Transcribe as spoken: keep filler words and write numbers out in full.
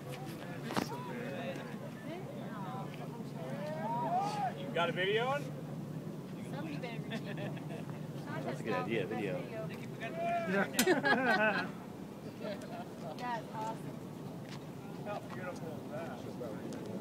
You got a video on? Somebody better repeat. That's a good idea, video. That's awesome. How beautiful is that?